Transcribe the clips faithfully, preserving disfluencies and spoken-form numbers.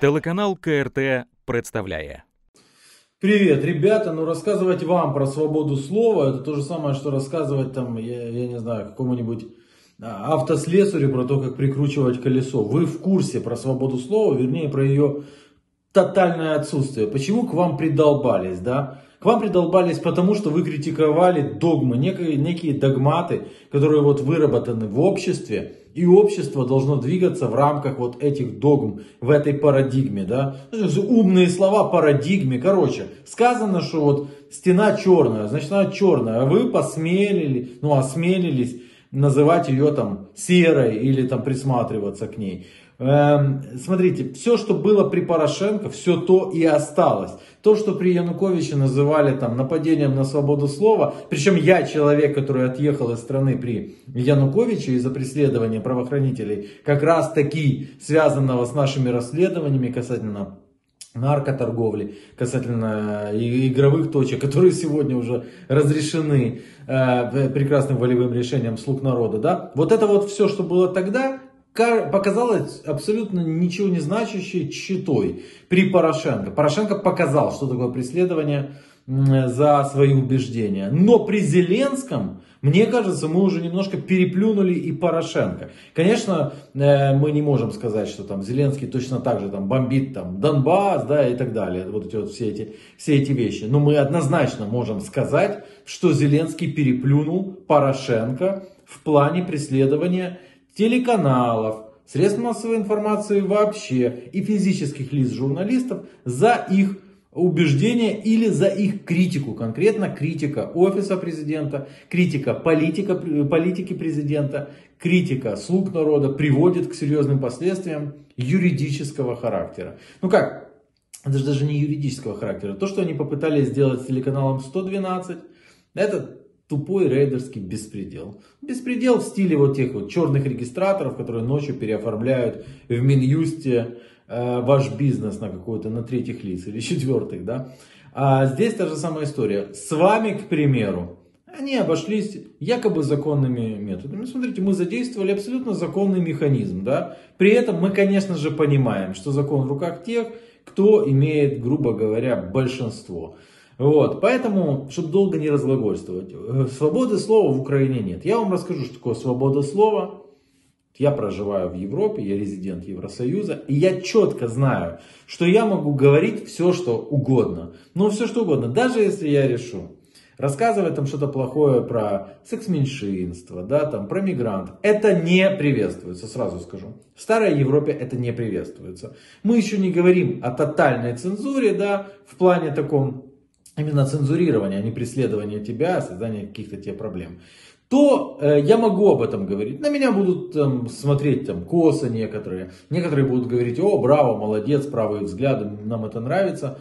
Телеканал КРТ представляє. Привет, ребята, ну рассказывать вам про свободу слова, это то же самое, что рассказывать там, я, я не знаю, какому-нибудь автослесарю про то, как прикручивать колесо. Вы в курсе про свободу слова, вернее, про ее тотальное отсутствие. Почему к вам придолбались, да? К вам придолбались потому, что вы критиковали догмы, некие, некие догматы, которые вот выработаны в обществе. И общество должно двигаться в рамках вот этих догм, в этой парадигме, да. Умные слова парадигме, короче. Сказано, что вот стена черная, значит она черная, а вы посмелили, ну осмелились называть ее там серой или там присматриваться к ней. Эм, смотрите, все, что было при Порошенко, все то и осталось. То, что при Януковиче называли там нападением на свободу слова, причем я человек, который отъехал из страны при Януковиче из-за преследования правоохранителей, как раз таки связанного с нашими расследованиями касательно наркоторговли, касательно игровых точек, которые сегодня уже разрешены э, прекрасным волевым решением слуг народа, да, вот это вот все, что было тогда, показалось абсолютно ничего не значащей читой при Порошенко. Порошенко показал, что такое преследование за свои убеждения. Но при Зеленском, мне кажется, мы уже немножко переплюнули и Порошенко. Конечно, мы не можем сказать, что там Зеленский точно так же там бомбит там Донбасс, да, и так далее. Вот эти вот все эти, все эти вещи. Но мы однозначно можем сказать, что Зеленский переплюнул Порошенко в плане преследования телеканалов, средств массовой информации вообще и физических лиц журналистов за их убеждения или за их критику. Конкретно критика офиса президента, критика политика, политики президента, критика слуг народа приводит к серьезным последствиям юридического характера. Ну как, это же даже не юридического характера. То, что они попытались сделать с телеканалом сто двенадцать, это тупой рейдерский беспредел. Беспредел в стиле вот тех вот черных регистраторов, которые ночью переоформляют в Минюсте э, ваш бизнес на какой-то, на третьих лиц или четвертых, да. А здесь та же самая история. С вами, к примеру, они обошлись якобы законными методами. Смотрите, мы задействовали абсолютно законный механизм, да. При этом мы, конечно же, понимаем, что закон в руках тех, кто имеет, грубо говоря, большинство. Вот, поэтому, чтобы долго не разглагольствовать, свободы слова в Украине нет. Я вам расскажу, что такое свобода слова. Я проживаю в Европе, я резидент Евросоюза, и я четко знаю, что я могу говорить все, что угодно. Ну, все, что угодно, даже если я решу рассказывать там что-то плохое про секс-меньшинство, да, там, про мигрантов. Это не приветствуется, сразу скажу. В старой Европе это не приветствуется. Мы еще не говорим о тотальной цензуре, да, в плане таком, именно цензурирование, а не преследование тебя, создание каких-то тебе проблем, то э, я могу об этом говорить. На меня будут там, смотреть там, косо некоторые. Некоторые будут говорить: о, браво, молодец, правые взгляды, нам это нравится.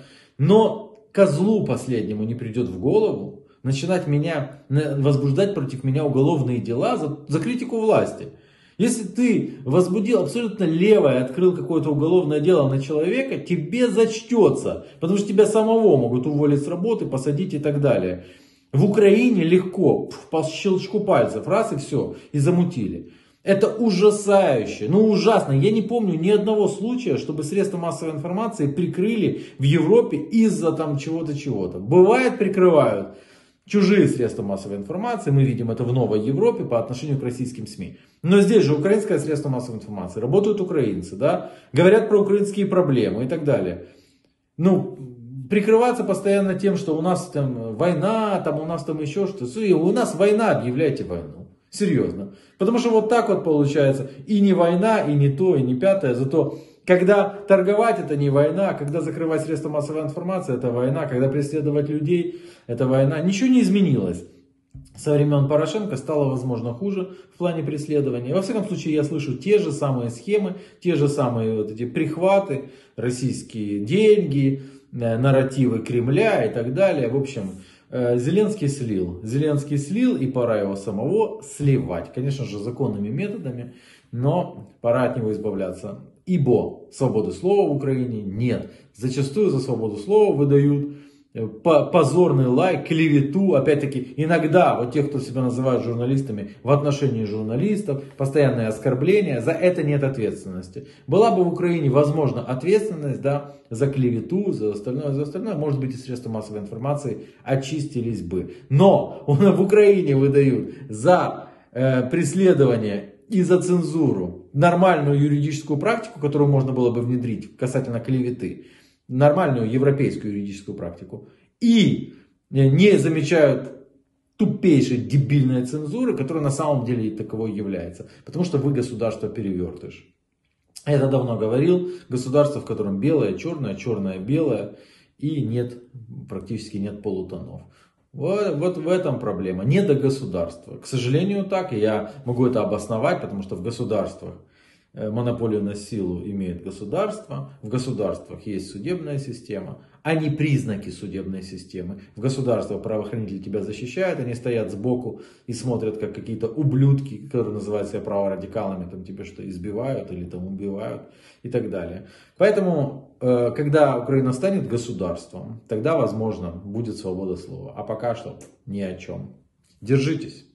Но козлу последнему не придет в голову начинать меня, возбуждать против меня уголовные дела за, за критику власти. Если ты возбудил абсолютно левое, открыл какое-то уголовное дело на человека, тебе зачтется. Потому что тебя самого могут уволить с работы, посадить и так далее. В Украине легко, по щелчку пальцев, раз и все, и замутили. Это ужасающе, ну ужасно. Я не помню ни одного случая, чтобы средства массовой информации прикрыли в Европе из-за там чего-то, чего-то. Бывает, прикрывают чужие средства массовой информации, мы видим это в Новой Европе по отношению к российским СМИ. Но здесь же украинское средство массовой информации, работают украинцы, да, говорят про украинские проблемы и так далее. Ну, прикрываться постоянно тем, что у нас там война, там у нас там еще что-то. У нас война, объявляйте войну. Серьезно. Потому что вот так вот получается. И не война, и не то, и не пятое. Зато когда торговать, это не война, когда закрывать средства массовой информации, это война, когда преследовать людей, это война. Ничего не изменилось. Со времен Порошенко стало, возможно, хуже в плане преследования. Во всяком случае, я слышу те же самые схемы, те же самые вот эти прихваты, российские деньги, нарративы Кремля и так далее. В общем, Зеленский слил. Зеленский слил, и пора его самого сливать. Конечно же, законными методами, но пора от него избавляться. Ибо свободы слова в Украине нет. Зачастую за свободу слова выдают позорный лайк, клевету, опять-таки, иногда вот тех, кто себя называют журналистами, в отношении журналистов, постоянные оскорбления, за это нет ответственности. Была бы в Украине, возможно, ответственность, да, за клевету, за остальное, за остальное, может быть, и средства массовой информации очистились бы. Но в Украине выдают за э, преследование и за цензуру нормальную юридическую практику, которую можно было бы внедрить касательно клеветы, нормальную европейскую юридическую практику, и не замечают тупейшей дебильной цензуры, которая на самом деле и таковой является. Потому что вы государство перевертыш. Я это давно говорил. Государство, в котором белое, черное, черное, белое. И нет, практически нет полутонов. Вот, вот в этом проблема. Не до государства. К сожалению, так. И я могу это обосновать, потому что в государствах монополию на силу имеет государство, в государствах есть судебная система, а не признаки судебной системы. В государствах правоохранители тебя защищают, они стоят сбоку и смотрят, как какие-то ублюдки, которые называют себя праворадикалами, там тебе что избивают или там убивают и так далее. Поэтому, когда Украина станет государством, тогда, возможно, будет свобода слова. А пока что ни о чем. Держитесь.